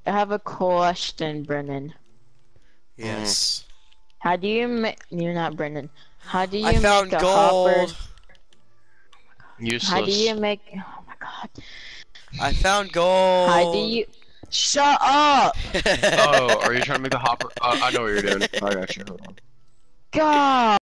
I have a question, Brennan. Yes. How do you make? You're not Brennan. How do I you found make a hopper? gold. Useless. How do you make? Oh my god. I found How do gold. you? Shut up! Oh, are you trying to make the hopper? I know what you're doing. I got you. Hold on. God.